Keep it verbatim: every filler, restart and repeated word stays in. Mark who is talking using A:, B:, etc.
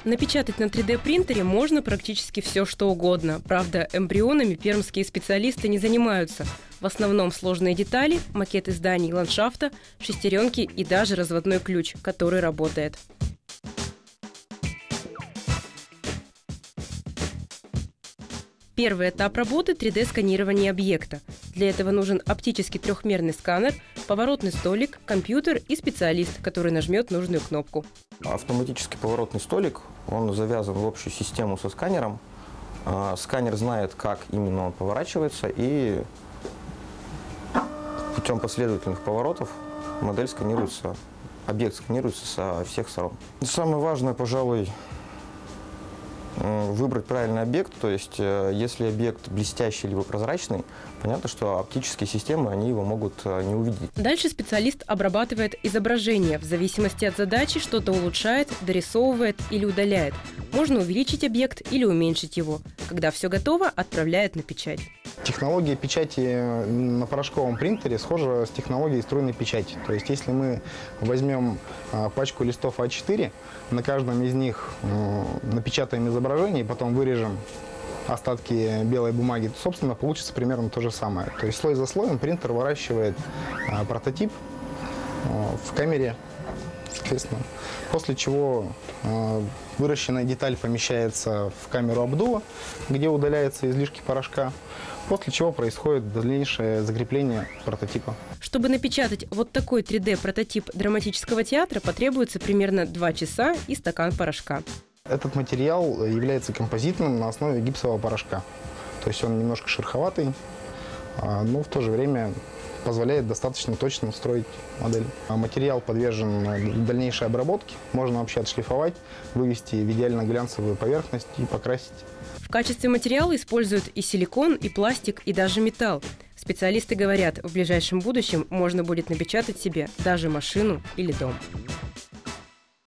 A: Напечатать на три дэ принтере можно практически все, что угодно. Правда, эмбрионами пермские специалисты не занимаются. В основном сложные детали, макеты зданий и ландшафта, шестеренки и даже разводной ключ, который работает. Первый этап работы – три дэ-сканирование объекта. Для этого нужен оптический трехмерный сканер, поворотный столик, компьютер и специалист, который нажмет нужную кнопку.
B: Автоматический поворотный столик, он завязан в общую систему со сканером. Сканер знает, как именно он поворачивается, и путем последовательных поворотов модель сканируется, объект сканируется со всех сторон. Самое важное, пожалуй, выбрать правильный объект, то есть если объект блестящий либо прозрачный, понятно, что оптические системы, они его могут не увидеть.
A: Дальше специалист обрабатывает изображение. В зависимости от задачи что-то улучшает, дорисовывает или удаляет. Можно увеличить объект или уменьшить его. Когда все готово, отправляет на печать.
C: Технология печати на порошковом принтере схожа с технологией струйной печати. То есть если мы возьмем пачку листов а четыре, на каждом из них напечатаем изображение и потом вырежем остатки белой бумаги, то, собственно, получится примерно то же самое. То есть слой за слоем принтер выращивает прототип в камере, соответственно, после чего выращенная деталь помещается в камеру обдува, где удаляются излишки порошка, после чего происходит дальнейшее закрепление прототипа.
A: Чтобы напечатать вот такой три дэ-прототип драматического театра, потребуется примерно два часа и стакан порошка.
C: Этот материал является композитным на основе гипсового порошка. То есть он немножко шероховатый, но в то же время позволяет достаточно точно строить модель. Материал подвержен дальнейшей обработке. Можно вообще отшлифовать, вывести в идеально глянцевую поверхность и покрасить.
A: В качестве материала используют и силикон, и пластик, и даже металл. Специалисты говорят, в ближайшем будущем можно будет напечатать себе даже машину или дом.